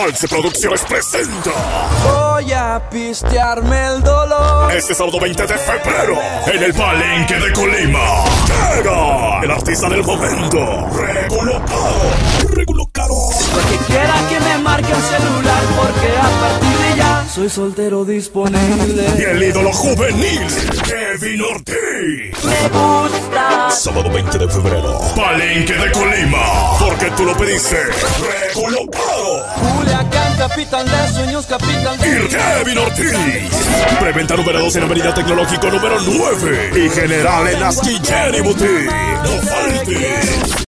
Alce Producciones presenta. Voy a pistearme el dolor. Este sábado 20 de febrero, en el Palenque de Colima, llega el artista del momento, Recolocado. Lo que quiera que me marque el celular, porque a partir de ya soy soltero disponible. Y el ídolo juvenil, Kevin Ortiz. Me gusta. Sábado 20 de febrero, Palenque de Colima, porque tú lo pediste, Recolocado. Culiacán, capital de sueños, capital de... Y Kevin Ortiz. Preventa número 2 en Avenida Tecnológico número 9 y General en Asquillén y Boutique. No faltes.